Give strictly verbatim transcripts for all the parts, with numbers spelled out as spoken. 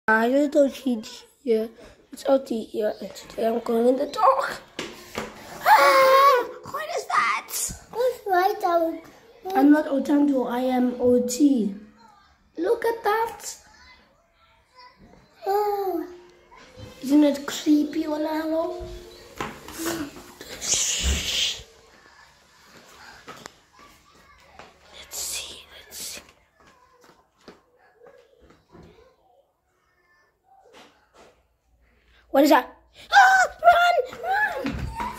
I just don't see here. It's out here, and today I'm going in the dark. Ah, what is that? What's right out? I'm not Otanto, I am O T. Look at that. Oh. Isn't it creepy, Olalo? Let's see, let's see. What is that? Ah, run, run!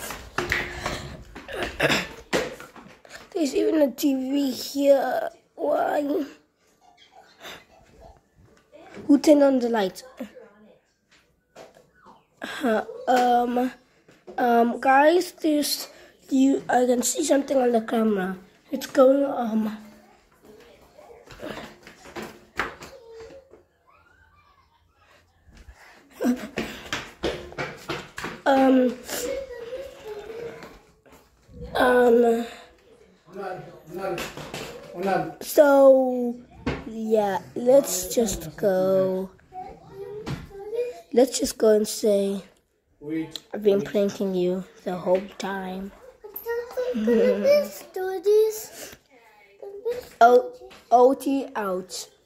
There's even a T V here. Why? Who turned on the light? Uh, um, um, guys, there's you. I can see something on the camera. It's going. Um. um. Um. So, yeah, let's just go. Let's just go and say, I've been pranking you the whole time. The best stories. O O T out.